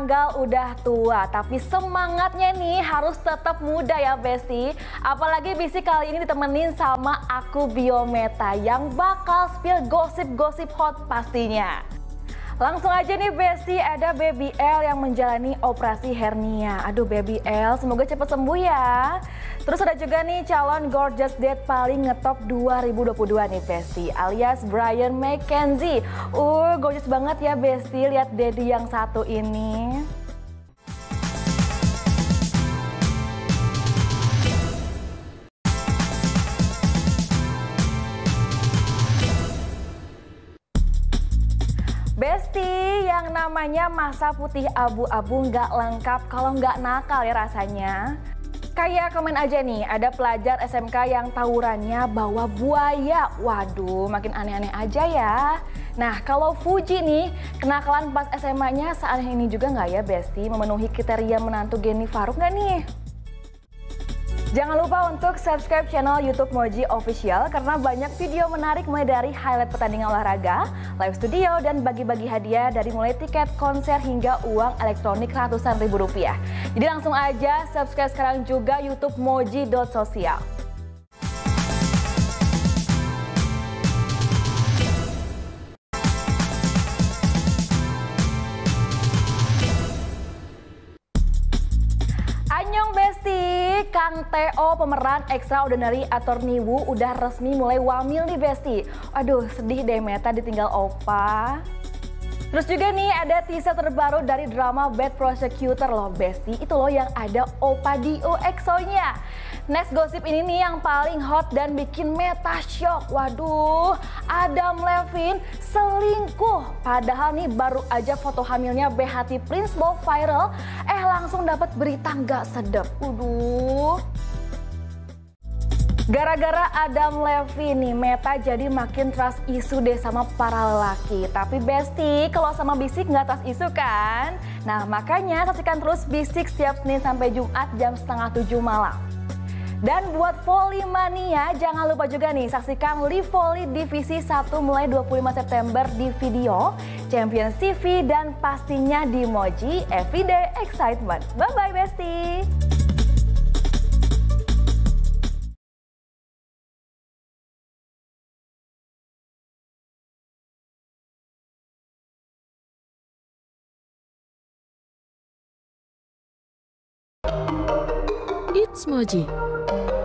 tanggal udah tua, tapi semangatnya nih harus tetap muda ya Besti. Apalagi Besti kali ini ditemenin sama aku Biometa yang bakal spill gosip-gosip hot pastinya. Langsung aja nih Besti, ada Baby L yang menjalani operasi hernia. Aduh Baby L, semoga cepat sembuh ya. Terus ada juga nih calon gorgeous dad paling ngetop 2022 nih Besti, alias Brian McKenzie. Gorgeous banget ya Besti, lihat daddy yang satu ini. Besti, yang namanya masa putih abu-abu nggak lengkap kalau nggak nakal ya rasanya. Kayak komen aja nih, ada pelajar SMK yang tawurannya bawa buaya. Waduh, makin aneh-aneh aja ya. Nah, kalau Fuji nih, kenakalan pas SMA-nya saat ini juga nggak ya Besti? Memenuhi kriteria menantu Geni Faruk nggak nih? Jangan lupa untuk subscribe channel YouTube Moji Official karena banyak video menarik mulai dari highlight pertandingan olahraga, live studio, dan bagi-bagi hadiah dari mulai tiket konser hingga uang elektronik ratusan ribu rupiah. Jadi langsung aja subscribe sekarang juga YouTube Moji.social. Annyeong Besti, Kang Theo pemeran Extraordinary Attorney Woo udah resmi mulai wamil nih Besti. Aduh sedih deh Meta ditinggal Opa. Terus juga nih ada teaser terbaru dari drama Bad Prosecutor loh Besti. Itu loh yang ada Opa Dio EXO-nya. Next gosip ini nih yang paling hot dan bikin Meta shock. Waduh, Adam Levine selingkuh. Padahal nih baru aja foto hamilnya BHT Prince Bow viral. Langsung dapat berita nggak sedap. Gara-gara Adam Levine nih, Meta jadi makin trust isu deh sama para lelaki. Tapi Besti, kalau sama Bisik nggak trust isu kan? Nah makanya saksikan terus Bisik setiap Senin sampai Jumat jam 6:30 malam. Dan buat Volley Mania, jangan lupa juga nih saksikan Live Volley Divisi 1 mulai 25 September di video, Champions TV, dan pastinya di Moji Everyday Excitement. Bye-bye Besti! It's Moji.